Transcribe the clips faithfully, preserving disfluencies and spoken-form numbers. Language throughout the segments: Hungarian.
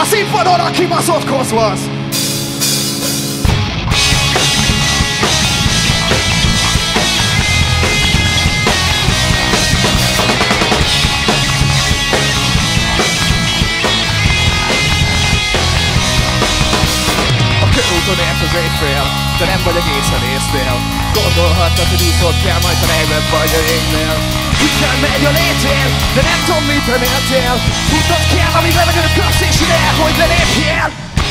A színpadon a kibaszott kozmasz. Körúton ért az éjfél, de nem vagy egészen észnél. Gondolhattad, hogy úszod kell, majd ha nejled vagy a jégnél. Hiszen megy a létél, de nem tudom, mit reméltél. Tudnod kell, amíg levegőt kapsz, és ide, hogy lelépjél.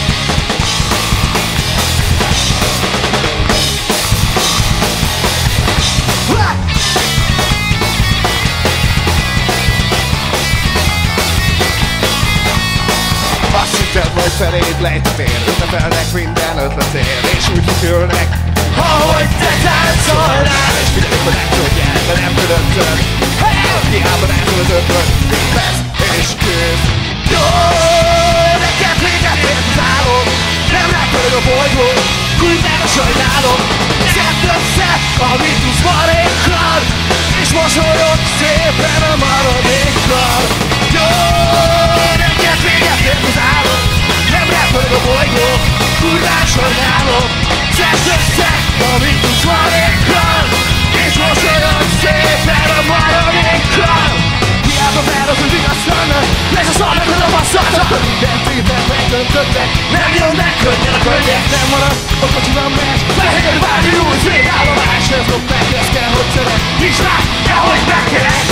Azt hitted, majd feléd lejtetél, ünnepelnek minden ötletél, és úgy kikülnek, ahogy te táncolnál. És figyelik, hogy megtudjál, de nem tudod. Hiába nem tudod, hogy lesz és kész. Jó, neked véget ért az álom, nem rápörög a bolygó, külden a sajnálom. Szedd össze a mitusz marékkal, és mosolyog szépen a maradékkal. Jó, neked véget ért az álom, nem rápörög a bolygó, kurván sajnálom. Szedd össze a mitusz marékkal, és mosolyog szépen a maradékkal. Hiába várod, hogy vigasztalnak, lesz a szarnak a basszata. Minden tétel megdöntöttek, nem jönnek könnyen a könnyek. Nem marad, a kocsiban megy, lehegyed várni új végállomás. Ez dob meg, ez kell, hogy szeret, nincs rá, nehogy megkerek.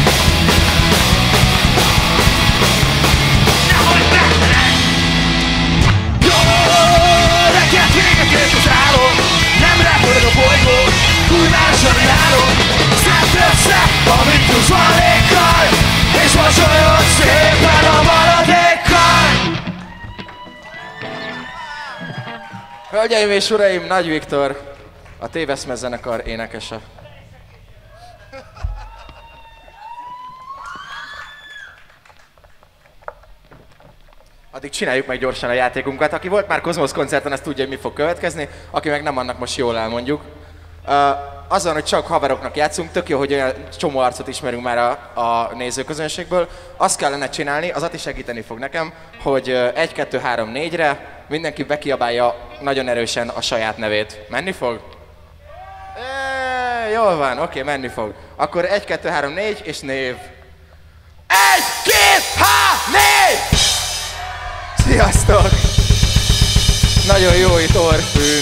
Nehogy megkerek. Jó, neked véget ért az álom, nem rápörög a bolygó, kurvásan járok. Szedd össze, amit tudsz maradékkal, és mosolyog szépen a maradékkal. Hölgyeim és uraim, Nagy Viktor, a Téveszme zenekar énekese. Addig csináljuk meg gyorsan a játékunkat. Aki volt már Kozmosz koncerten, azt tudja, hogy mi fog következni. Aki meg nem, annak most jól elmondjuk. Uh, azzal, hogy csak haveroknak játszunk, tök jó, hogy olyan csomó arcot ismerünk már a, a nézőközönségből. Azt kellene csinálni, az Ati segíteni fog nekem, hogy egy, kettő, három, négyre mindenki bekiabálja nagyon erősen a saját nevét. Menni fog? É, jól van, oké, menni fog. Akkor egy, kettő, három, négy és név. egy, két, há, négy! Sziasztok! Nagyon jó itt orfűn.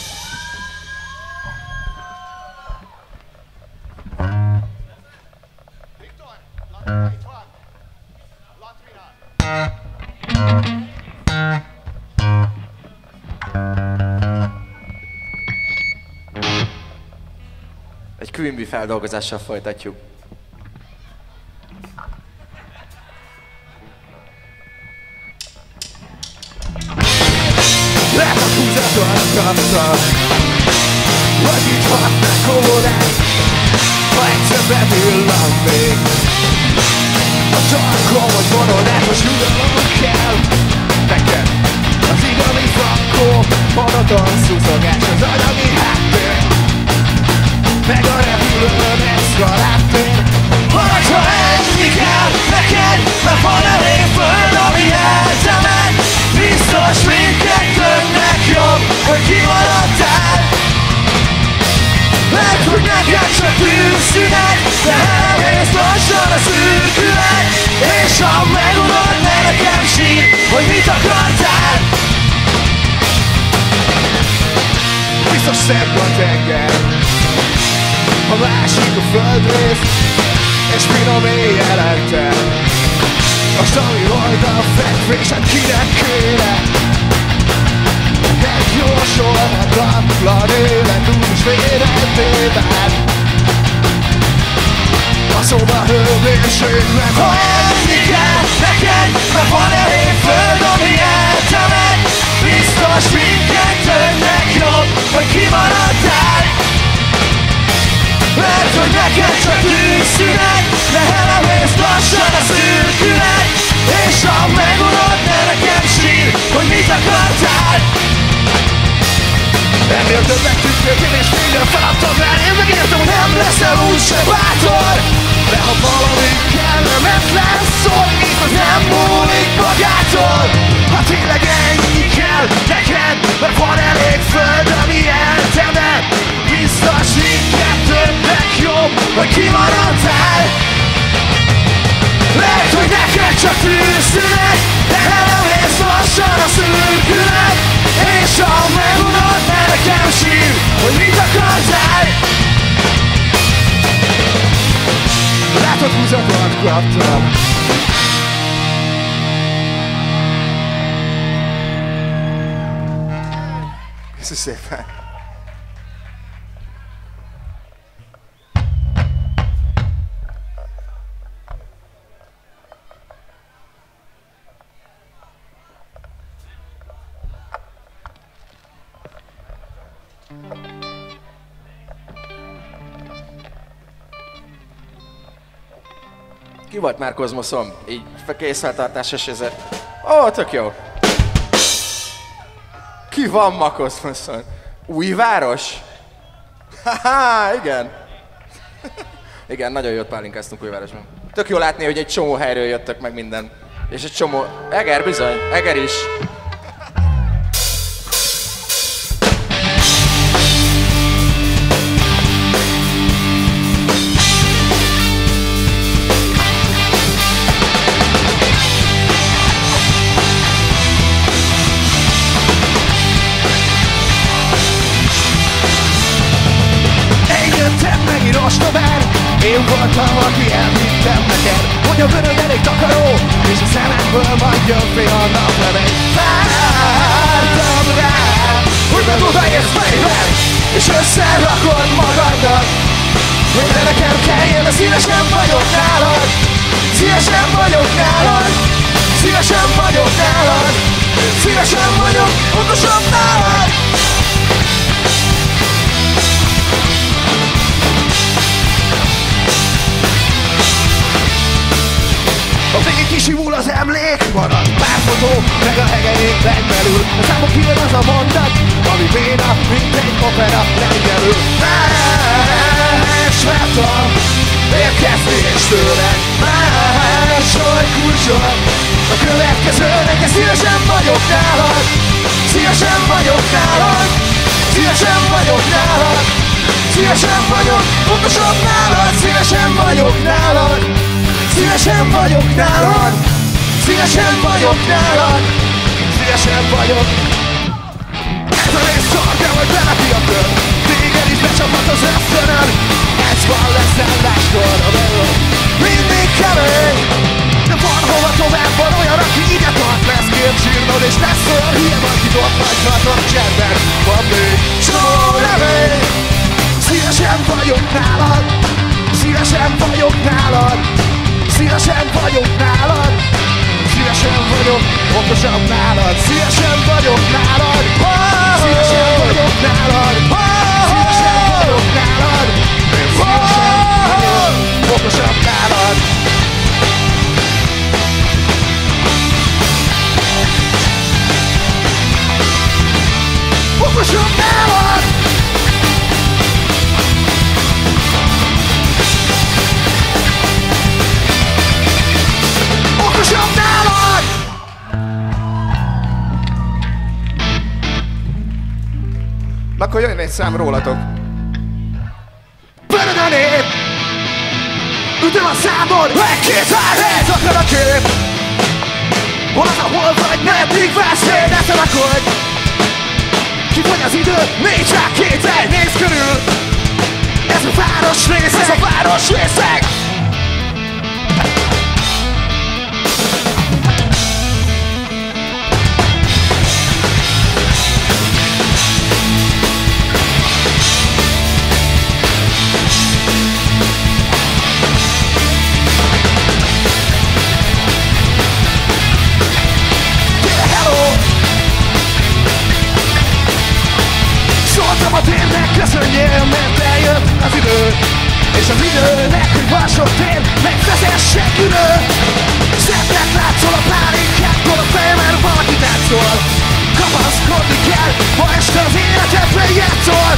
Egy Queen Bee feldolgozással folytatjuk. Lehet a húzaton kapta, vagy itt hatnak órák, ha egyszer bevillan még. A csarkom, hogy vononátos nyugalom kell neked. Az igazi frankó, monoton szuszogás, az anyagi háttér, meg a repülőn extra lábtér. Maradj, ha enni kell neked, mert van elég föld, ami eltemet. Biztos mindkettőnknek jobb, hogy kimaradtál. Mert hogy neked csak tűzszünet, de elmész lassan a szürkület. És ha megunod, ne nekem sír, hogy mit akartál. Biztos szebb a tenger, a másik a földrész, és finom éjjelente. Most ami volt a fekvésed, kinek kéne? Egy jósolhatatlan élet úgy védelmében. A szoba hőmérséklet, ha enni kell neked, mert van elég föld, ami eltemet. Biztos mindkettőnknek jobb, hogy kimaradtál. Mert hogy neked csak tűzszünet, de elmész lassan a szürkület. És ha megunod, ne nekem sír, hogy mit akartál. Ennél többet tükröként és minden feladtam rá. Én megértem, hogy nem leszel úgyse bátor. De ha valami kellemetlen szól, itt az nem múlik magától. Ha szünet, de elmész lassan a szürkület, és ha megunod, ne nekem sír, hogy mit akartál. Látod, húzatokat kaptam. Köszönöm szépen. Ki volt már Kozmoszom? Így készfeltartás és ezért... Ó, tök jó. Ki van ma Kozmoszon? Újváros? Haha, igen. Igen, nagyon jót pálinkáztunk Újvárosban. Tök jó látni, hogy egy csomó helyről jöttök meg minden. És egy csomó... Eger bizony, Eger is. Én voltam, aki elhittem neked, hogy a vörög elég takaró, és a szemekből majd jön fél a naplevél. Vártam rád, hogy meg odaérsz fejben, és összerakod magadnak, hogy ne nekem kelljen, de szívesen vagyok nálad. Szívesen vagyok nálad, szívesen vagyok nálad, szívesen vagyok, pontosan nálad. A végig kisimul az emlék, marad pár fotó, meg a hegelyék megmerül. A számok kijön az a mondat, ami béna, mint egy opera lengyelül. Más vártam, érkezni és tőled, máshogy kulcsol. A következőnek, és szívesen vagyok nálad, szívesen vagyok nálad, szívesen vagyok nálad, szívesen vagyok, pontosan nálad, szívesen vagyok nálad. Szívesen vagyok nálad, szívesen vagyok nálad, szívesen vagyok. Ez a rész szar, de vagy beleti a kör, téged is becsaphat az ösztönön. Ez van leszel máskor a belül, mindig kemény. De van hova tovább, van olyan, aki így tart, lesz két sírnod, és lesz olyan hülye, akit ott nagyhatott cserben. Van még soha remény. Szívesen vagyok nálad, szívesen vagyok nálad, szívesen vagyok nálad, szívesen vagyok, pontosan nálad, szívesen vagyok nálad, szívesen vagyok nálad, szívesen vagyok nálad, szívesen vagyok, pontosan nálad. Pontosan nálad! Pontosan nálad! Na akkor jöjjön egy szám rólatok. Pörög a nép! Ütöm a számon! Egy-két hárhét akar a kép! Hol az, ahol vagy, meddig vársz én, ne tanakodj! Kifogy az idő, négy csak kétszer, nézz körül! Ez a város részeg! Ez a város részeg! A térnek köszönjél, mert eljött az idő, és az időnek, hogy van sok tér, megvezesse ülő. Szebbnek látszol a pálinkáktól a fejemben valaki táncol. Kapaszkodni kell, ha este az életedben játszol.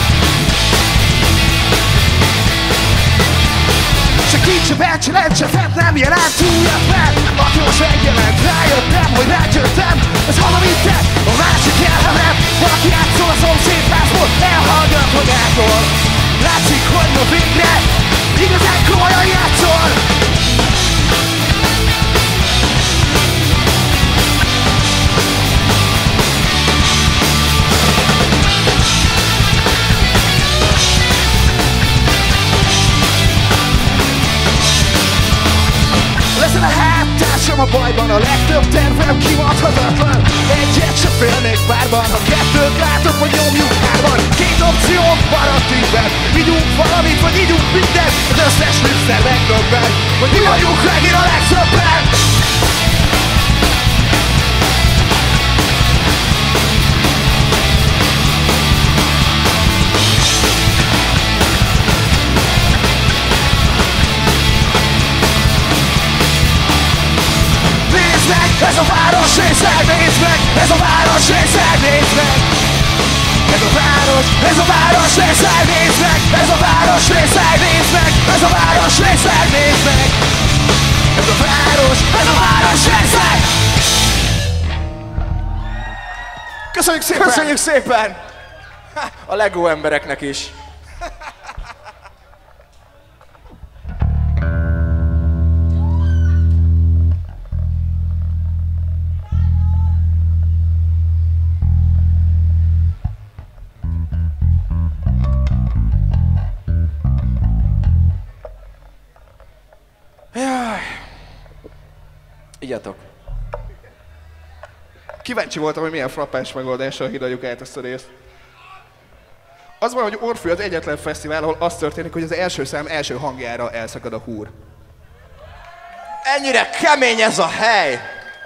Se kincs, se becsület, se fent nem jelent újat fel. Aki most megjelent, rájöttem, hogy rágyöttem. Ez valami te, a másik elhemet. Valaki játszol a szomszédházból, elhallgat magától. Látszik, hogy ma végre igazán komolyan játszol. a bajban, a legtöbb tervem kimadhatatlan. Egyet se félnék párban, ha kettőt látok, hogy nyomjuk hárman. Két opciónk van a tűzben, vigyunk valamit, vagy ígyunk mindent. Az összes műszer megdöbben, hogy mi vagyunk megint a legtöbben. Ez a város részeg, nézd meg! Ez a város részeg, nézd meg! Ez a város, ez a város részeg, nézd meg! Ez a város részeg, nézd meg! Ez a város részeg, nézd meg! Ez a város, ez a város részeg! Köszönjük szépen! Köszönjük szépen! A Lego embereknek is. Igyatok. Kíváncsi voltam, hogy milyen frappás megoldással hidaljuk át ezt a részt. Az van, hogy Orfű az egyetlen fesztivál, ahol az történik, hogy az első szám első hangjára elszakad a húr. Ennyire kemény ez a hely!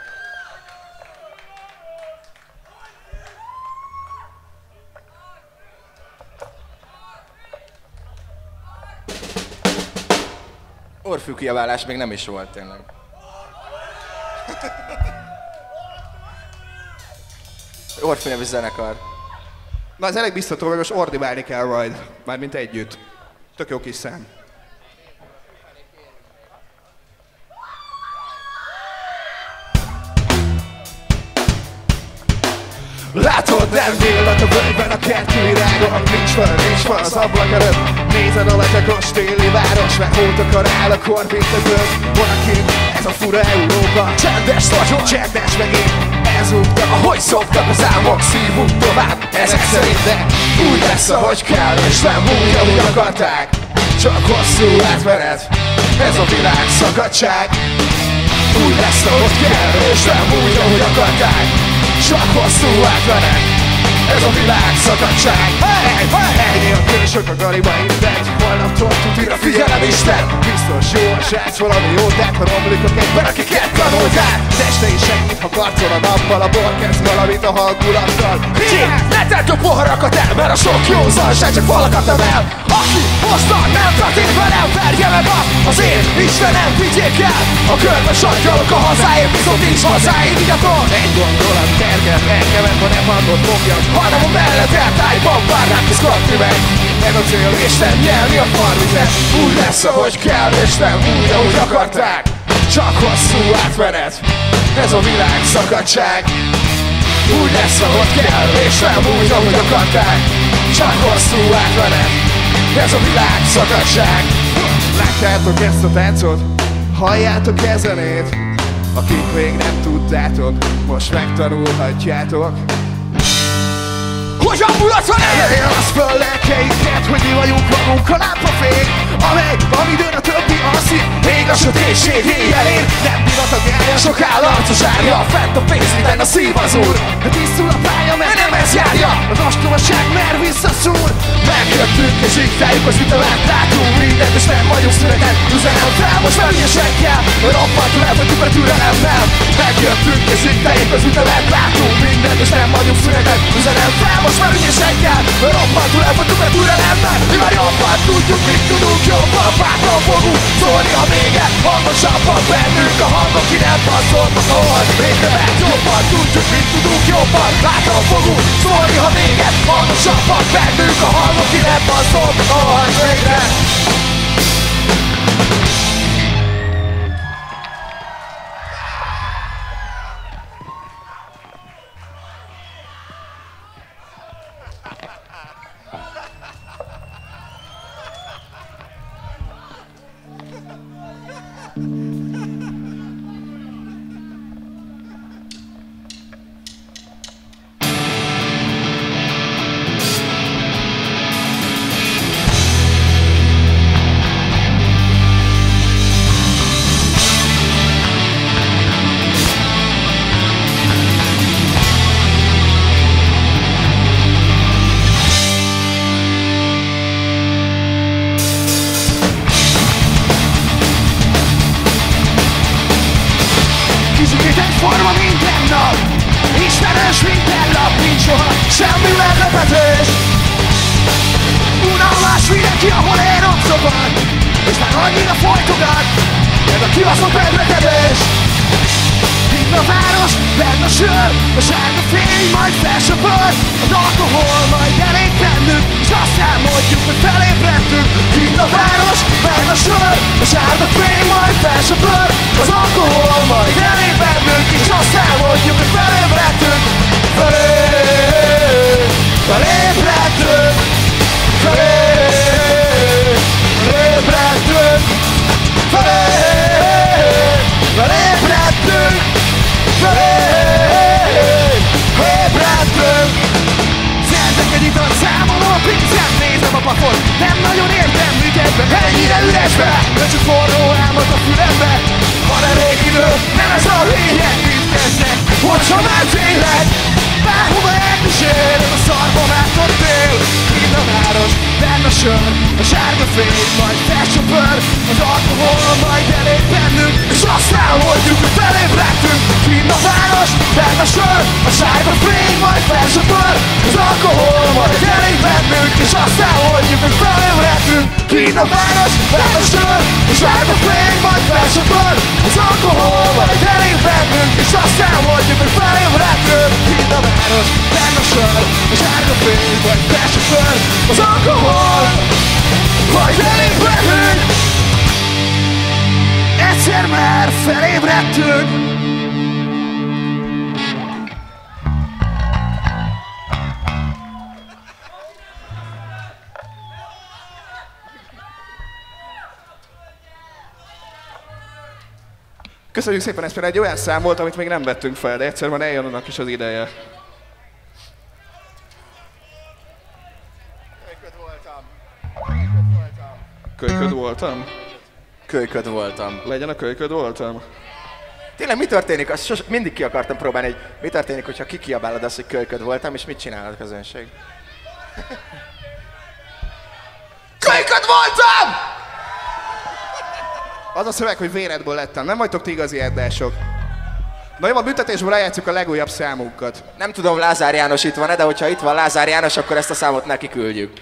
Orfű kiabálás még nem is volt tényleg. Orfű nevű zenekar. Na ez elég biztató, hogy most ordibálni kell majd. Mármint együtt. Tök jó kis szám. Látod, nem villat a völgyben a kertvirágon. Nincs van, nincs van az ablak előtt. Nézed a letekos téli város, meg hót akar áll a korvintetőt. Van aki, ez a fura Európa. Csendes vagyok, csendes megint. Elzúgtak, ahogy szoktak az álmok, szívunk tovább. Ezek szerint, de úgy lesz, ahogy kell, és nem úgy, ahogy akarták. Csak hosszú átmenet, ez a világ szakadság. Úgy lesz, ahogy kell, és nem úgy, ahogy akarták. Csak hosszú átmenet, ez a világ szakadság. Hey, hey, hey, nélkül sok a galiba mindegy. Holnaptól tutira figyelem Isten. Biztos jó a srác, valami jó tett, ha romlik a kedben, akiket tanult át. Este is segít, ha karcol a nappal, a bor kezd valamit a hangulattal. Yeah! Ne tedd a poharakat el, mert a sok józanság csak falakat emel. Aki mostan nem tartik velem, verje meg azt, az én Istenem, vigyék el. A körbe sarjalok a hazáért, viszont nincs hazáért, vigyatok. Egy gondolat tergel, elkevet, ha nem hallod fogjam, hanem a mellett eltájban vár rám kis kapni meg. Ez a cél, és nem nyelni a farvizet. Úgy lesz, ahogy kell, és nem úgy, ahogy akarták. Csak hosszú átmenet, ez a világ szakadság. Úgy lesz, ahogy kell, és nem úgy, ahogy akarták. Csak hosszú átmenet, ez a világ szakadság. Látjátok ezt a táncot? Halljátok e zenét? Akik még nem tudtátok, most megtanulhatjátok. Hogy a mulatva elérjen az föl lelkeinket, hogy mi vagyunk magunk a lámpafény, amely, amidőn a többi alszik, még a sötétség éjjelén. Nem divat a gája, sok állarcos árja, fent a pénz, minden a szív az úr. De tisztul a pálya, mert nem ez járja, az ostobaság mer visszaszúr. Megjöttünk és így feljük az ütemet, látunk mindent és nem vagyunk szünetet. Üzenem fel, most felügyesek kell, roppantól elfogytuk a türelemmel. Megjöttünk és így feljük az ütemet, látunk mindent és nem vagyunk szünetet. Üzenem fel, most már ügyesek kell, roppantól elfogytuk a türelemmel. Mi már jobban tudjuk, mit tudunk, jobban bátran fogunk szólni a véget. Hangosabban bennünk a hangok, ki nem passzoltak a hold végre. Mert jobban tudjuk, mit tudunk, jobban bátran fogunk szólni a véget. Hangosabban bennünk a hangok, ki nem passzoltak a hold végre. van, és már annyira folytogat ez a kibaszott meglekedés. Itt a város, benne a sör, a sárga fény majd felsöpör, az alkohol majd elég bennünk, és azt elmondjuk, hogy felébredtünk. Itt a város, benne a sör, a sárga fény majd felsöpör, az alkohol majd elég bennünk, és azt elmondjuk, hogy felébredtünk. Felé, felébredtünk, felé, felébredtünk, felé, felébredtünk, felé, ébredtünk. Szerzek egy italt, számolom a pénzem, nézem a plafon, nem nagyon értem műkedve, ennyire üresbe, de csak forró álmod a fülembe. Van elég idő, nem ez a lényeg, itt kezdek, hogyha már tényleg bárhova elkísér, ez a szarba vágtott tél. Itt a város, benne a sör, a sárga fény majd felsöpör, az alkohol majd elég bennünk, és azt elmondjuk, hogy felébredtünk. Itt a város, benne a sör, a sárga fény majd felsöpör, az alkohol majd elég bennünk, és azt elmondjuk, hogy felébredtünk. Itt a város, benne a sör, a sárga fény majd felsöpör, az alkohol majd elég bennünk, és azt elmondjuk, hogy felébredtünk. Itt a város, benne a sör, a sárga fény majd felsöpör, az alkohol majd elég bennünk. Egyszer már felébredtünk. Köszönjük szépen, ez például egy olyan szám volt, amit még nem vettünk fel, de egyszer már eljön annak is az ideje. Kölyköd voltam. Kölyköd voltam. Kölyköd voltam? Kölyköd voltam. Legyen a kölyköd voltam. Tényleg mi történik? Azt sos, mindig ki akartam próbálni, hogy mi történik, hogyha kikiabálod azt, hogy kölyköd voltam, és mit csinál a közönség? Kölyköd voltam! Az a szöveg, hogy véredből lettem. Nem vagytok ti igazi erdások. Na jó, a büntetésből lejátszuk a legújabb számunkat. Nem tudom, Lázár János itt van-e, de hogyha itt van Lázár János, akkor ezt a számot neki küldjük.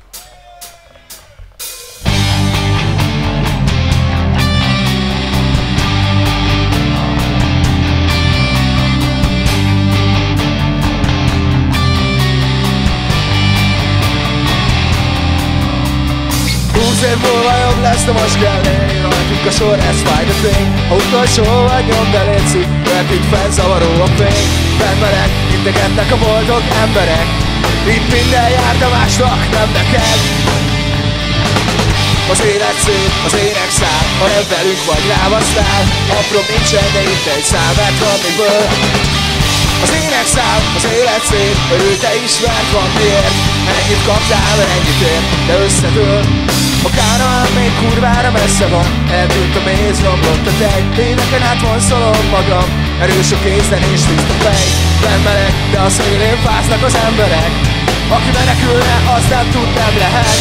Húsz év múlva jobb lesz, de most kell élni rajtunk a sor, ez fáj de tény. Ha utolsó vagy nyomd el létszik, mert itt felzavaró a fény. Fennmerek, integetnek a boldog emberek, itt minden jár, de másnak nem neked. Az élet szép, az ének szám, ha nem velünk vagy rávasztál. Apró nincsen, de itt egy szám, mert van miből. Az ének szám, az élet szép, örül te is, mert van miért. Ennyit kaptál, ennyit ér, de összedől. A Kánaán még kurvára messze van, eltűnt a méz, romlott a tej. Éveken át vonszolom magam, erős a kézden és tiszta fej. Benn de a szélén fáznak az emberek, aki menekülne, az nem tud, nem lehet.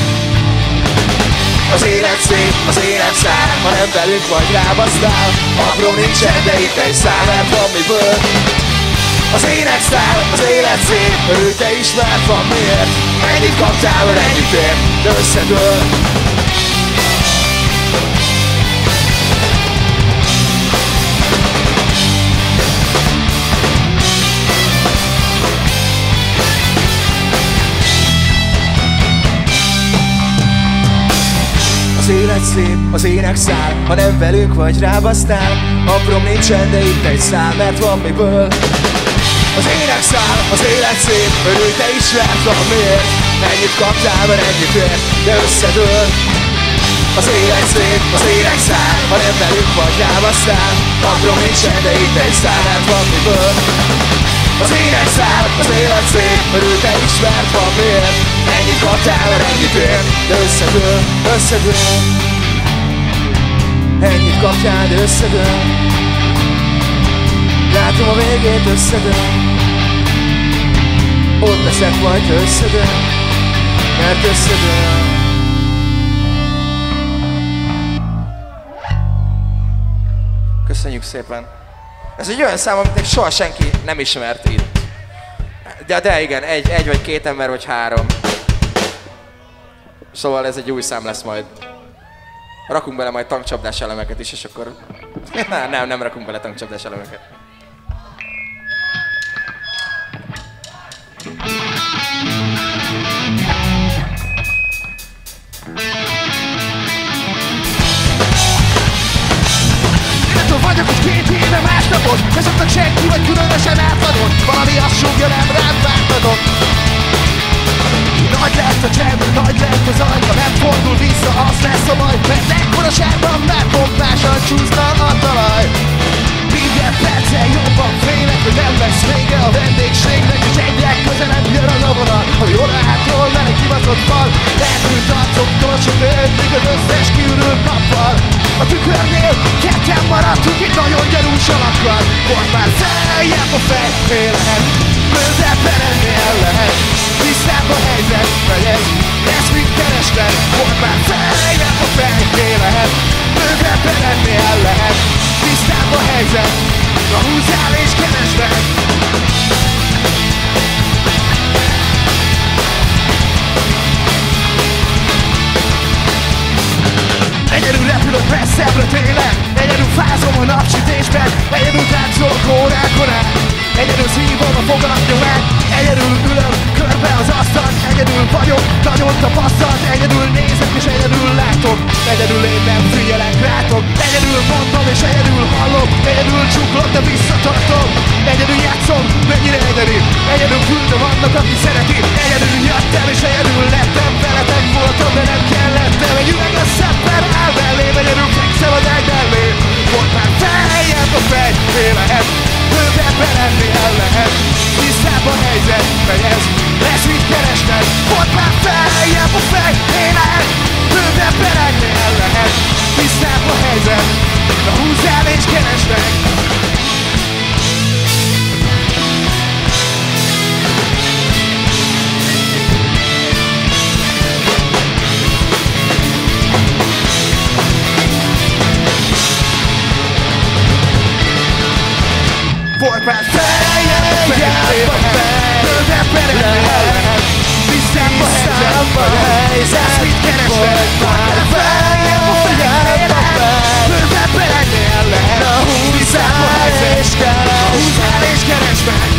Az élet szép, az élet szár, ha nem velünk vagy rábasztál. Apró nincsen, de itt egy szám, mert van miből. Az ének száll, az élet szép, örülj te is, mert van miért. Ennyit kaptál, mert ennyit ér, de összedől. Az élet szép, az ének száll, ha nem velünk vagy rábasztál. Aprom nincsen, de itt egy szám, mert van miből. Az ének száll, az élet szép, örülj te is, mert van miért. Ennyit kaptál, mert ennyit ér, de összedől. Az élet szép, az ének száll, ha nem velünk vagy rávasztál. Aprom nincsen, de itt egy szám, mert van miből. Az ének száll, az élet szép, örülj te is, mert van miért. Ennyit kaptál, mert ennyit ér, de összedől, összedől. Ennyit kaptál, de összedől. Látom a végét, összedől. Ott leszek majd, összedől. Mert összedől. Köszönjük szépen. Ez egy olyan szám, amit még soha senki nem ismert itt. De, de igen, egy, egy vagy két ember, vagy három. Szóval ez egy új szám lesz majd. Rakunk bele majd tankcsapdás elemeket is, és akkor... nem, nem rakunk bele tankcsapdás elemeket. Vagyok, hogy két éve másnapot, ne szoktak senki, vagy különösen átadott. Valami azt súgja, nem rád váltadott. Nagy lesz a csend, nagy lesz az anyja, nem fordul vissza, az lesz a baj. Mert ekkora sárban már pompásan csúszna a talaj. Minden perccel jobban félek, hogy nem lesz vége a vendégségnek, és egyre közelebb jön az a vonal, hogy jól átról vele kibaszott fal. Eltűnt arcoktól sok ötlik az összes kiürült nappal. A tükörnél ketten maradtunk itt nagyon gyanús alakkal. Volt már feljebb a fejfélhet, bővebben ennél lehet. Tisztább a helyzet, vagy ez lesz mit kerested. Volt már feljebb a fejfélhet, bővebben ennél lehet. Tisztább a helyzet, na húzzál és keresd meg. Egyedül repülök messzebbre télen, egyedül fázom a napsütésben, egyedül táncolok órákon át, egyedül szívom a fogalat nyomát, egyedül ülök körbe az asztalt, egyedül vagyok, nagyon tapasztalt, egyedül nézek és egyedül látok, egyedül én nem figyelek rátok, egyedül mondom és egyedül hallok, egyedül csuklok, de visszatartom, egyedül játszom, mennyire egyedül, egyedül küldöm annak, aki szereti, egyedül jöttem és egyedül lettem, veletek voltam, de nem kellettem, egy üveg a szemmel áll mellém, egyedül fekszem az ágy mellé, volt már feljebb a fejfélhet, bővebben ennél lehet, tisztább a helyzet, vagy ez lesz mit keresned. Volt már feljebb a fejfélhet, bővebben ennél lehet, tisztább a helyzet, na húzzál és keresd meg. Volt már feljebb a fej, bővebben lehet, tisztább a helyzet, lesz mit keresed. Volt már feljebb a fej, bővebben lehet, tisztább a helyzet, húzzál és keresd meg.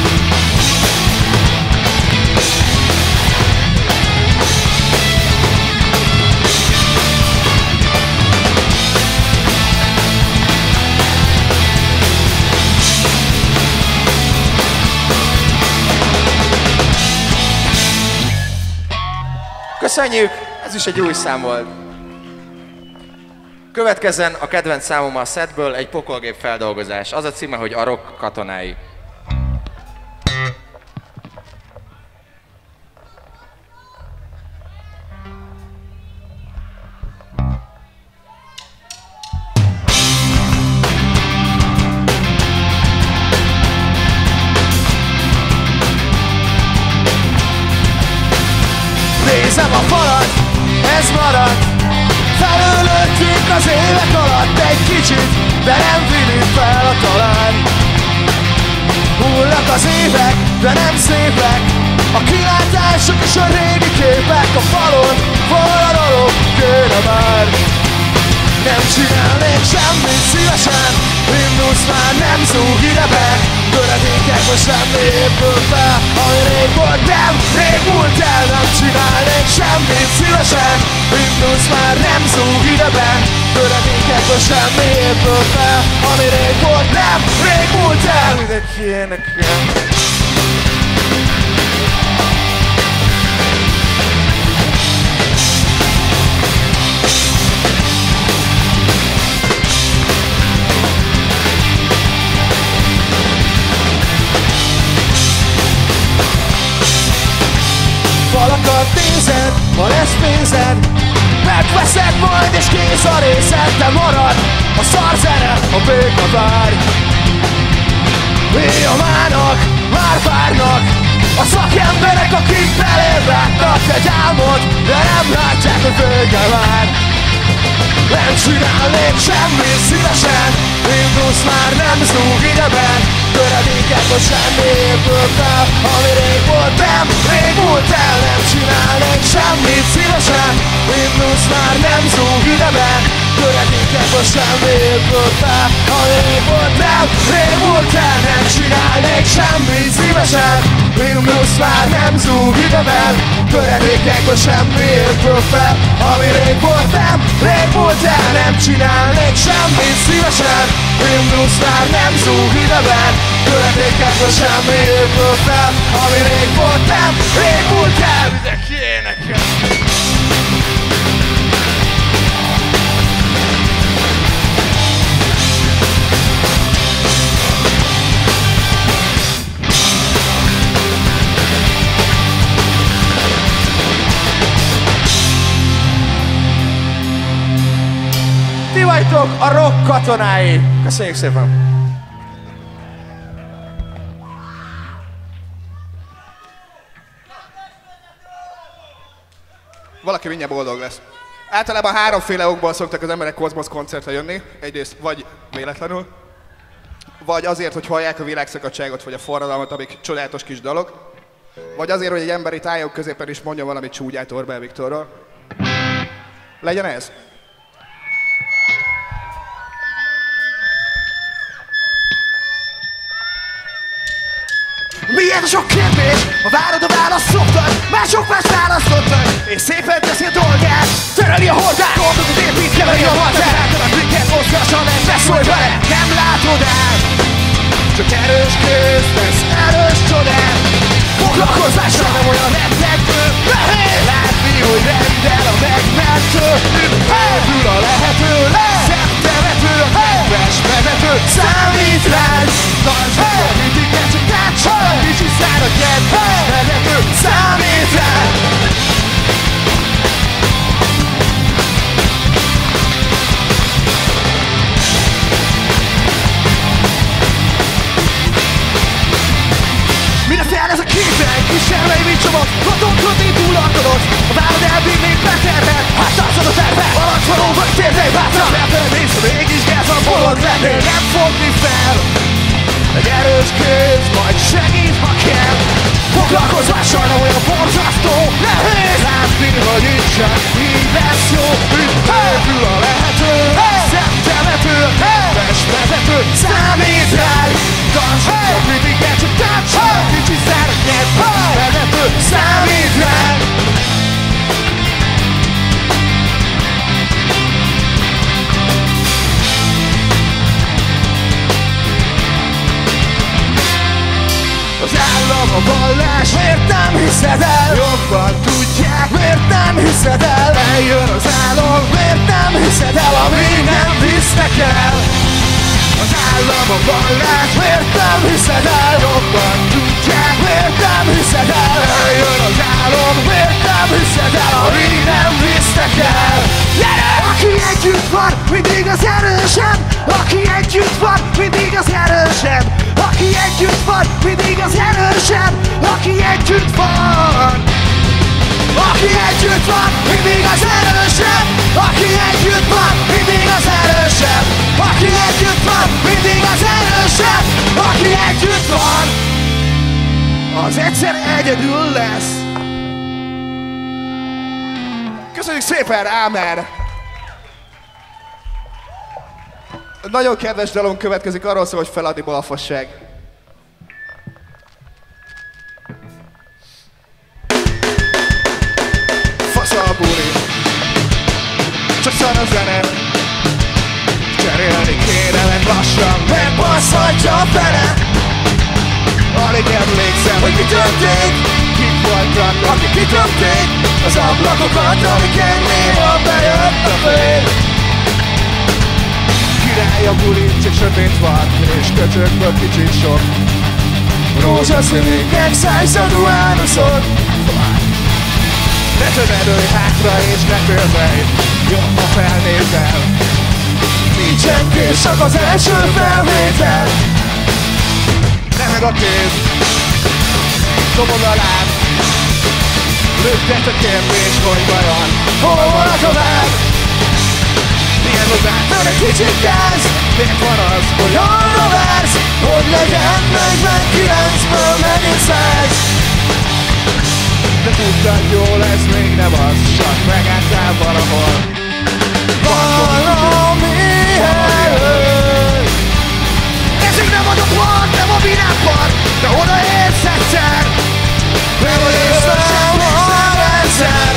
Köszönjük! Ez is egy új szám volt. Következzen a kedvenc számom a setből, egy pokolgép feldolgozás. Az a címe, hogy A rock katonái. Nézem a falat, ez marad, felülöttünk az évek alatt egy kicsit, de nem vinni fel a talán. Hullnak az évek, de nem szépek, a kilátások és a régi képek, a falon forradalom kéne már. Nem csinálnék semmit szívesen, himnusz már nem zúg ide be, töredékek most semmi épül fel, ami rég volt, nem, rég múlt el. Nem csinálnék semmit szívesen, himnusz már nem zúg ide be, töredékek most semmi épül fel, ami rég volt, nem, rég múlt el. Mindenki énekel. Falakat nézed, ha lesz pénzed, megveszed majd és kész a részed, de marad a szarzene, a béka vár. Éjjamának már várnak a szakemberek, akik beléd látnak egy álmot, de nem látják, hogy vége vár. Nem csinálnék semmit szívesen, himnusz már nem zúg ideben, töredékek, hogy semmi épül fel, ami rég volt, nem, rég múlt el. Nem csinálnék semmit szívesen, himnusz már nem zúg ideben. Töredékek most semmit fel, ha rég volt nem, rég volt el, nem csinálnék semmit szívesen, himnusz már nem zúg ideben. Töredékek most semmit fel, ami rég volt nem, rég volt el, nem csinálnék semmit szívesen, himnusz már nem zúg ideben. Töredékek most semmit fel, ami rég volt nem, rég volt el. Mindenki énekel. Ti vagytok a rock katonái! Köszönjük szépen! Valaki mindjárt boldog lesz. Általában háromféle okból szoktak az emberek Kozmosz koncertre jönni. Egyrészt vagy véletlenül, vagy azért, hogy hallják a világszakadtságot, vagy a forradalmat, amik csodálatos kis dalok. Vagy azért, hogy egy emberi tájok középen is mondja valami csúgyát Orbán Viktorról. Legyen ez? Milyen sok kérdés, ha várod a választ szoktad, mások más választottak, és szépen teszi a dolgát, tereli a hordát, gondokat épít, keveri a határ, általán minket mozgasson, nem beszólj vele, nem látod át, csak erős kéz tesz erős csodát, foglalkozással nem olyan rettegő, nehéz látni, hogy rendel a megmentő, elbűr a lehető, szebb temető, a kedves vezető, számít rád, tartsd a kritiket, csak tártsad, kicsi szár a kedves vezető, számít rád. Mire fel ez a képek, kísérlei mit csomag, gondolkodni túlalkodod, a várod elvinnék beterhet, hát tartsad a tervet, alacsvaló vagy térdei bátra, felfeledész, ha mégis gáz a bolond lennél, nem fogni fel. Egy erős kéz, majd segít, ha kell. Foglalkozással nem olyan borzasztó, nehéz látni, hogy itt csak így lesz jó. Itt elbűr a lehető, szebb temető, kedves vezető, számít rád. Tartsd a kritiket, csak tártsad, kicsi szár a kedves vezető, számít rád. Az állam, a vallás, miért nem hiszed el? Jobban tudják, miért nem hiszed el? Eljön az álom, miért nem hiszed el? Amíg nem visznek el. Az állam, a vallás, miért nem hiszed el? Jobban tudják, miért nem hiszed el? Eljön az álom, miért nem hiszed el? Amíg nem visznek el. Gyere! Aki együtt van, mindig az erősebb. Aki együtt van, mindig az erősebb. Aki együtt van, mindig az erősebb. Aki együtt van. Aki együtt van, mindig az erősebb. Aki együtt van, mindig az erősebb. Aki együtt van, mindig az erősebb. Aki együtt van, az egyszer egyedül lesz. Köszönjük szépen, ámen! Nagyon kedves dalom következik, arról szól, hogy feladni balfasság. Fasz a buli, csak szar a zene. Cserélni kéne, mert lassan megbaszhatja a fene. Alig emlékszem, hogy mi történt, kik voltak, akik kitöpték az ablakokat, amiken néha bejött a fény. Király a buli, csak sötét van, és köcsökből kicsit sok. Rózsaszínékek, szájszadú ánuszod. Ne tömedölj hátra és ne félbej, jobb ha felnézel. Nincsen kész, csak az első felvétel. Remeg a kéz, dobod a láb. Lőttet a kérdés, hogy vajon hol van a tovább? Milyen hozzád egy kicsit gáz? Miért van az, hogy arra vársz? Hogy legyen negyvenkilencből megint száz? De tudtad, jó lesz még. még nem az, csak megálltál valahol. Valami előtt. Ez így nem adott part, nem a világpart, de odaérsz egyszer. Nem a részlet sem van rendszer.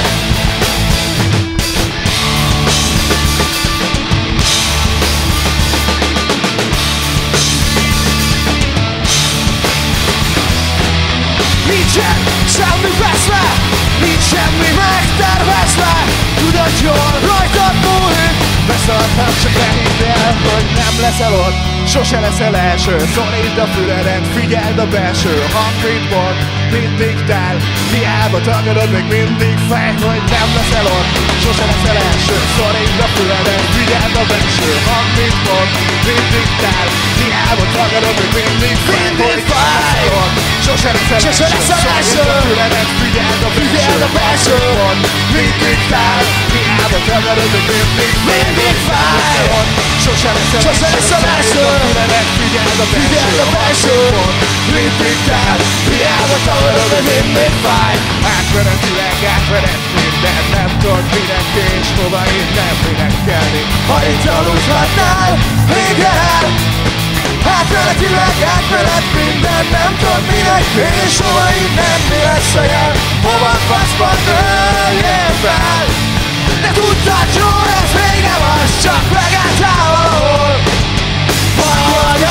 Nincsen semmi veszve, nincs semmi megtervezve. Tudod jól, rajtad múlik. Beszartam, csak ne hidd el, hogy nem leszel ott. Sose leszel első, szorít a füledet, figyeld a belső hangritmot, mindig tel. Hiába tagadod, még mindig fej, hogy nem leszel ott. Sose leszel első, szorít a füledet, figyeld a belső hangritmot, mindig tel. Hiába tagadod, még mindig fej, hogy nem leszel ott. Sose leszel első, szorít a füledet, figyeld a belső hangritmot, mindig tel. Hiába tagadod, még mindig fej, mindig fej. Sose leszel első, füledet, figyeld a belső hangritmot, mindig tel. Hiába tagadod, még mindig fáj. Átmenetileg átmenet minden, nem tudod minek és hova innen, minek kelni. Ha itt aludhatnál, igen. Átmenetileg átmenet minden, nem tudod minek és hova innen, mi lesz a jel. Hova faszban nőjél fel. De tudtad jól, ez még nem az, csak megálltál valahol. Valami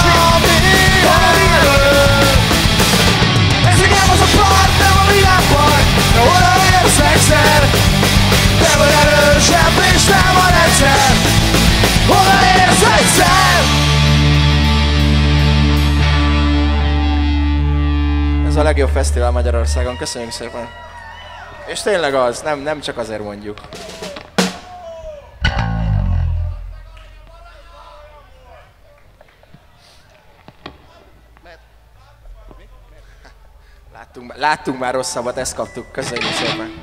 előtt. Ez még nem az a part, nem a világpart, de odaérsz egyszer. Nem vagy erősebb és nem van egyszer. Odaérsz egyszer. Ez a legjobb fesztivál Magyarországon, köszönjük szépen. És tényleg az, nem, nem csak azért mondjuk. Láttunk, láttunk már rosszabbat, ezt kaptuk, köszönjük szépen.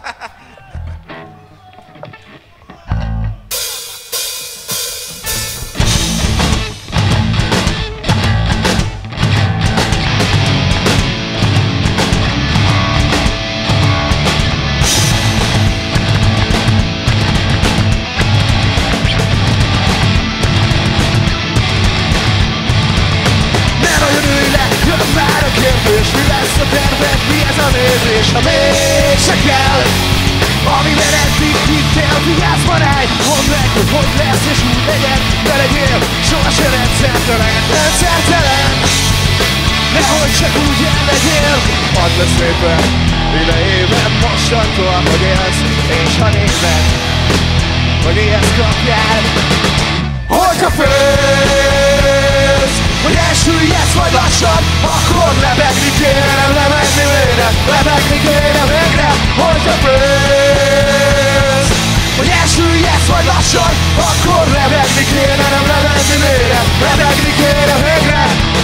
És mi lesz a terved, mi ez a nézés, ha mégse kell. Amiben eddig hittél, vigyázz maradj. Mondd meg, hogy hogy lesz és úgy legyen. Ne legyél sohasem rendszertelen, rendszertelen. Nehogy csak úgy elvegyél. Add le szépen idejében mostantól, hogy élsz. És ha nézed, hogy ilyet kapjál. Hogyha félsz, hogy elsüllyedsz majd lassan, akkor lebegni kéne, nem lemegni végre, lebegni kéne végre. Hogyha félsz, hogy elsüllyedsz majd lassan, akkor lebegni kéne, nem lebegni végre, lebegni kéne végre.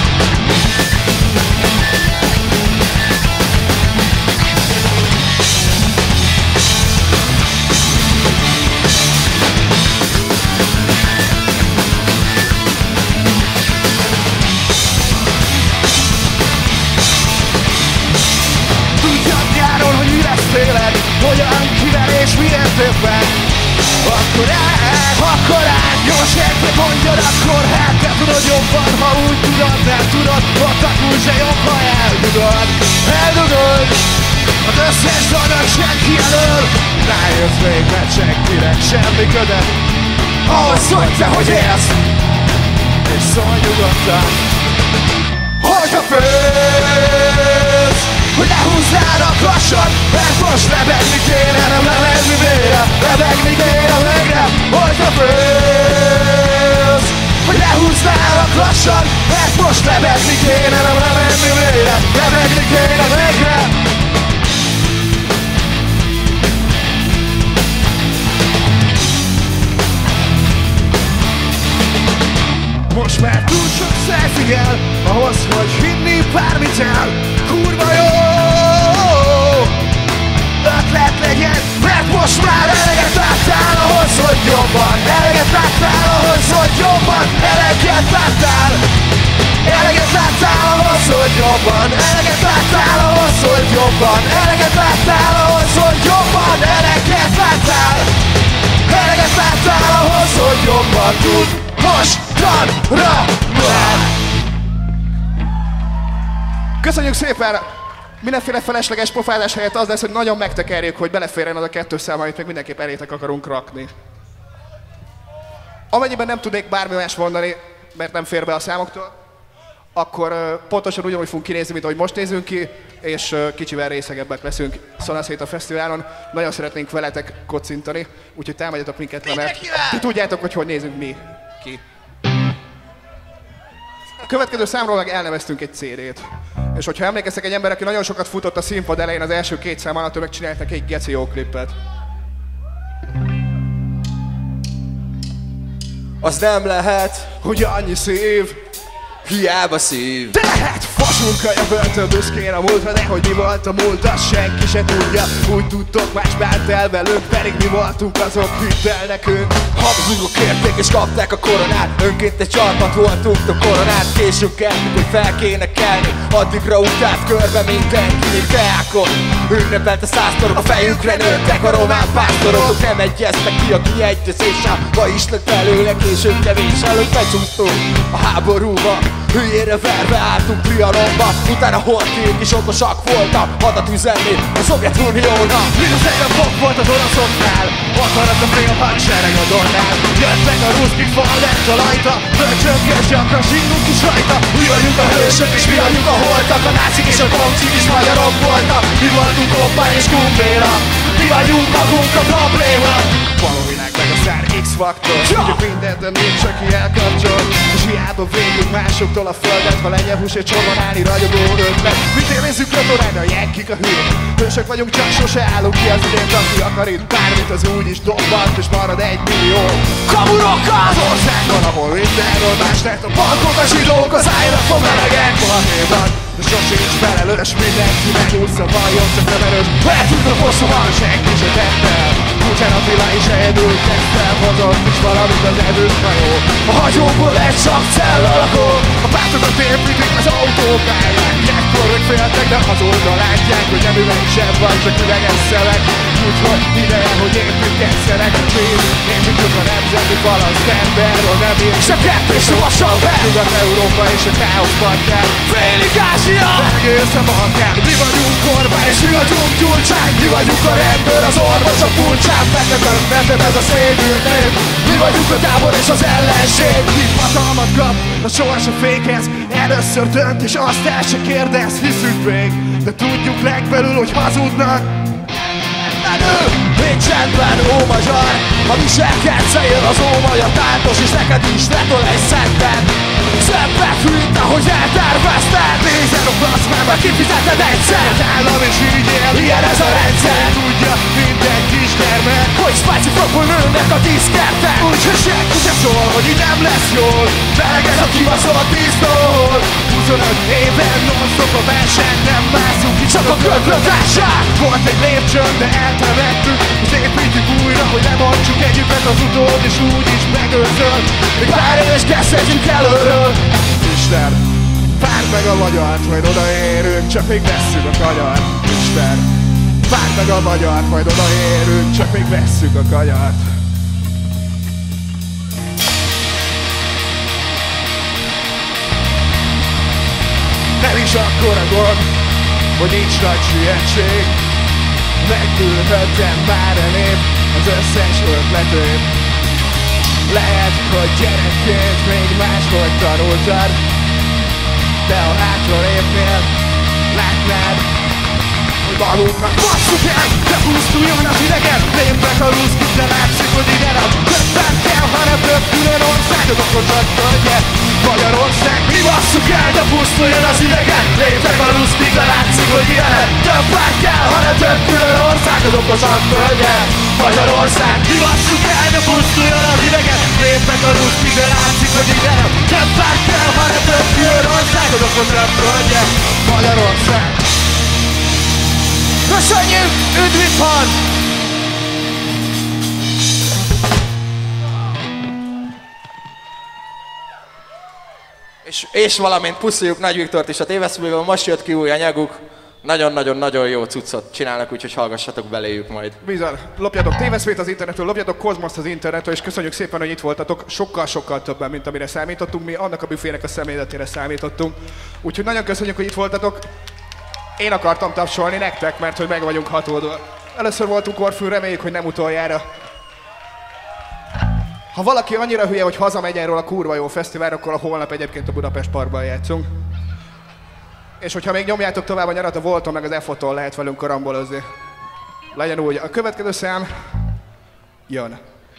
Hogyan, kivel és miért többen. Akkor át, akkor át, gyors egyet mondjad, akkor hát. Te tudod jobban, ha úgy tudod, nem tudod. Ott akkor se jobb, ha eldugod. Eldugod az összes dolog senki elől. Rájössz végre senkinek semmi köde. Ahhoz szólj te, hogy élsz, és szólj nyugodtan. Hogyha félsz, hogy ne húzzának lassan, mert most lebegni kéne, nem lebegni végre, lebegni kéne végre. Hogyha félsz, hogy ne húzzának lassan, mert most lebegni kéne, nem lebegni végre, lebegni kéne végre. Most már túl sok felfigyel, ahhoz, hogy hinni bármit el. Kurva jó ötlet legyen, mert most már eleget láttál ahhoz, hogy jobban. Eleget láttál ahhoz, hogy jobban. Eleget láttál, eleget láttál ahhoz, hogy jobban. Eleget láttál ahhoz, hogy jobban. Eleget láttál ahhoz, hogy jobban. Honnan tud mostanra már? Köszönjük szépen! Mindenféle felesleges pofázás helyett az lesz, hogy nagyon megtekerjük, hogy beleférjen az a kettő szám, amit még mindenképp elétek akarunk rakni. Amennyiben nem tudnék bármi más mondani, mert nem fér be a számoktól, akkor uh, pontosan ugyanúgy fogunk kinézni, mint ahogy most nézünk ki, és uh, kicsivel részegebbek leszünk Szanaszét a fesztiválon. Nagyon szeretnénk veletek kocintani, úgyhogy támadjatok minket le, mert ti tudjátok, hogy hogy nézünk mi ki. A következő számról meg elneveztünk egy cé dét. És hogyha emlékeztek egy ember, aki nagyon sokat futott a színpad elején az első két szám alatt, ő meg csinált neki egy geci jó klippet. Az nem lehet, hogy annyi szív, hiába szív. de lehet fasunkkal jövöltön büszkén a múltra, de hogy mi volt a múlt, azt senki se tudja. Úgy tudtok, más bánt el velünk, pedig mi voltunk azok, hidd el nekünk. Habzugok kérték és kapták a koronát. Önként egy csapat voltunk a koronát. Késünk keltünk, hogy fel kéne kelni. Addigra utált körbe mindenki, még teákon. Ünnepelt a száztorok, a fejünkre nőttek a román pásztorok. Nem egyeztek ki a kiegyezéssel, ma is lett belőle később kevés előtt becsúsztunk a háborúba. Hülyére verve álltunk Trianonba, utána holték is okosak voltak hadat üzenni a Szovjetuniónak. Mínusz egyben fog volt az oroszoknál, ott maradt a fél hadsereg a Donnál. Jöttek a ruszkik faldent a lajta, bölcsök és gyakran sírunk is rajta. Mi vagyunk a hősök és mi vagyunk a holtak, a nácik és a komcik is magyarok voltak. Mi voltunk Oppá és Kumbéra, mi vagyunk magunk a probléma. Valóvilág meg a szár X-faktor, tudjuk mindent, de nincs, aki elkapcsol. És hiába végünk másoktól a földet, ha legyen hús és csorban állni ragyogó ötlet. Mit érezzük rötorán, a jenkik a hülyék. Hősök vagyunk, csak sose állunk ki az idént, aki akar itt bármit, az úgyis dobbant, és marad egy millió kamurokkal. Az országban, ahol mindenről más lehet, a bankok, a zsidók, az ájrak, a melegek valakéban. De sosincs felelős, mindenki megúszza, vajon csak nem erős. Eltűnök hosszúan, senki se tett el. Kulcsán Attila is egyedül kezdte, hozott is valamit az erős hajó. A hagyóból egy csak cellalakó. A pártokat építik az autópályák. Ekkor még féltek, de azóta látják, hogy nem üveg sem van, csak üveges szemek. Úgyhogy ideje, hogy építkezzenek a csív. Építjük a nemzeti balaszt emberről, nem ír. Se kettős lassan be! Nyugat-Európa és a káosz partján. Félig Ázsia! Egész a Balkán. Mi vagyunk Orbán és mi vagyunk Gyurcsány. Mi vagyunk a rendőr, az orvos, a furcsán. Fektetők, nekem ez a szédült név. Mi vagyunk a tábor és az ellenség. Ki hatalmat kap, a sors a fékhez. Először dönt és azt el se kérdez. Hiszünk még, de tudjuk legbelül, hogy hazudnak. Menő! Légy csendben, ó magyar! Ha viselkedsz, jön az ó magyar tántos, és neked is letol egy szenten. Szebbe fűt, ahogy eltervezted. Nézzen a fasz már, mert kifizeted egyszer. az állam és így él. Ilyen ez a rendszer. Tudja minden kisgyermek, Hogy spácifokból nőnek a diszkertek. úgyhogy senki se szól, hogy így nem lesz jól. Meleg ez a kibaszott disznóhol. huszonöt éven non-stop a verseny, nem mászunk ki, Csak a ködlötásság. Volt egy lépcsőn, de eltemettük. És építjük újra, hogy nem adjuk együket az utód, és úgy is megőrzöl. Még pár éves kezdhetjünk előről. Isten, várd meg a magyart, majd odaérünk, csak még vesszük a kanyart. Isten, várd meg a magyart, majd odaérünk, csak még vesszük a kanyart. Nem is akkora gond, hogy nincs nagy sietség. Megdülhetem már a nép az összes ötletét. Lehet, hogy gyerekként még máshogy tanultad, de ha hátra lépnél, látnád, hogy magunknak basszuk el, de pusztuljon az idegen. Lépnek a ruszkik, de látszik, hogy ide nem többen kell, hanem több külön ország, az okosat földje. Magyarország, mi basszuk el, de pusztuljon az idegen. Lépnek a ruszkik, de látszik, hogy ide nem többen kell, hanem több külön ország, az okosat földje. Magyarország, mi basszuk el, de pusztuljon az idegen. Lépnek a ruszkik, de látszik, hogy ide nem többen kell, hanem több külön ország, az okosat földje. Magyarország. Köszönjük! Üdv itthon! És, és valamint puszoljuk Nagy Viktort is a téveszművől, most jött ki új anyaguk, nagyon-nagyon-nagyon jó cuccot csinálnak, úgyhogy hallgassatok beléjük majd. Bizony, lopjatok téveszmét az internetről, lopjatok Kozmoszt az internetről, és köszönjük szépen, hogy itt voltatok. Sokkal-sokkal többen, mint amire számítottunk. Mi annak a büfének a szemléletére számítottunk. Úgyhogy nagyon köszönjük, hogy itt voltatok. Én akartam tapsolni nektek, mert hogy meg vagyunk hatódva. Először voltunk Korfűn, reméljük, hogy nem utoljára. Ha valaki annyira hülye, hogy hazamegy erről a kurva jó fesztiválra, akkor a holnap egyébként a Budapest Parkban játszunk. És hogyha még nyomjátok tovább a nyarat, a Volton meg az F-tól lehet velünk karambolozni. Legyen úgy. A következő szám jön.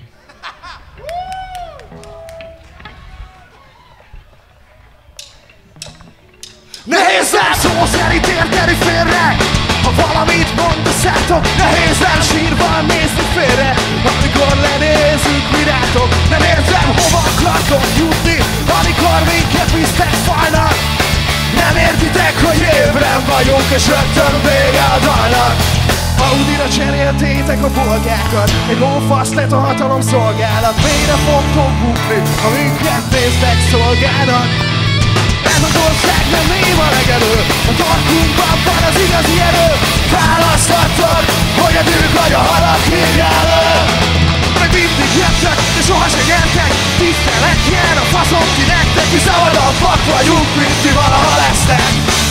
Nehéz nem szó szerint érteni félre, ha valamit mondaszátok. Nehéz nem sírva nézni félre, amikor lenézünk virátok. Nem érzem, hova akartok jutni, amikor minket visztek fajnak. Nem értitek, hogy ébren vagyunk, és rögtön vége a dalnak. Audira cseréltétek a bolgákat, egy lófasz lett a hatalom szolgálat. Mélyre fogtok bukni, ha minket néztek szolgálnak. Ez az ország nem név a legelő, a torkunkban van az igazi erő. Választhatod, hogy a dűk vagy a halak hírjálő. Meg mindig jöttek, de sohasem nyertek. Tisztelet jár a faszom ki nektek, mi szabadabbak vagyunk, mint ti valaha lesztek.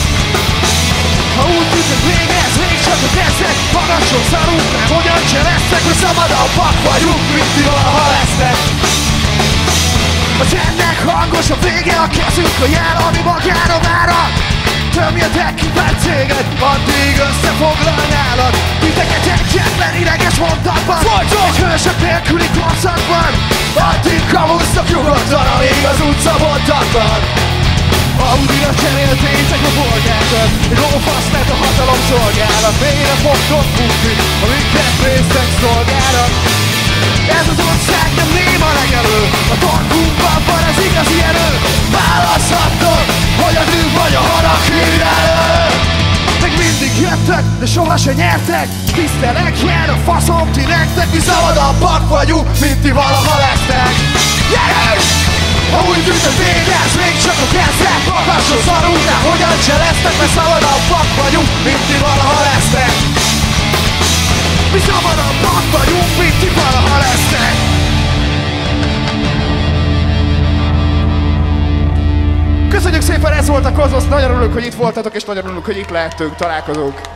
Ha úgy tűnik vége, ez még csak a kezdet. Magasok szarunk, mert hogyan cselesztek, mi szabadabbak vagyunk, mint ti valaha lesztek. A csendnek hangos a vége, a kezünk a jel, ami magára várat. Tömjetek ki pár céget, addig összefoglalnálad. Titeket egyetlen ideges mondatban, egy hősök nélküli korszakban. Addig kamusztok nyugodtan, amíg az utca bontatlan. Audira cseréltétek a bolgákat, egy lófasz lett a hatalom szolgálat. Mélyre fogtok futni, amiket néztek szolgálat. Ez az ország nem név a legelő, a torkunkban van az igazi erő. Választhatod, hogy a dűk vagy a halak hírelő. Meg mindig jöttek, de sohasem nyertek. Tisztelek jár a faszom ti nektek, mi szabadabbak vagyunk, mint ti valaha lesztek. Gyerünk! Ha úgy tűnt, hogy vége, ez még csak a kezdet. Magasra szarunk, de hogyan se lesztek, mert szabadabbak vagyunk, mint ti valaha lesztek. Mi szabadabbak vagyunk, mint ti valaha lesztek. Köszönjük szépen, ez volt a Kozmosz, nagyon örülök, hogy itt voltatok, és nagyon örülök, hogy itt lehettünk, találkozunk.